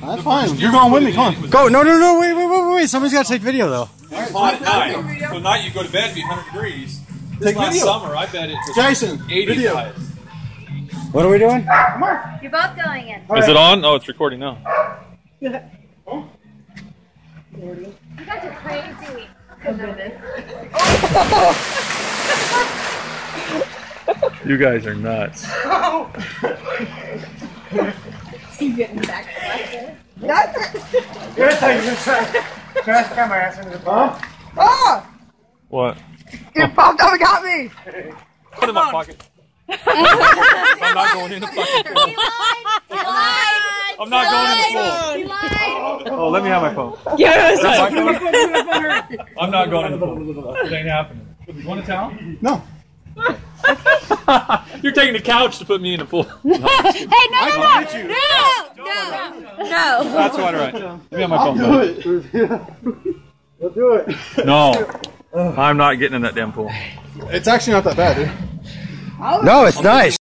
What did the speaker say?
That's fine. You're going with me. Come on. Go. No, wait. Somebody's got to take video, though. It's hot at night. So at night you go to bed, it'd be 100 degrees. This last summer, I bet it's Jason, 80 video. highest. What are we doing? Come on. You're both going in. Is it on? Oh, it's recording now. You guys are crazy. You guys are nuts. You getting back to Good thing you try to come my ass into the bomb. Ah! What? You popped up and got me! Put it in my pocket. I'm not going in the fucking pool. He lied. I'm not going in the pool. He lied. Oh, let me have my phone. Yes. I'm not going in the pool. It ain't happening. You going to town? No. You're taking the couch to put me in the pool. Hey, no. That's quite right. Let me have my phone. We'll do it. No. I'm not getting in that damn pool. It's actually not that bad, dude. No, it's nice.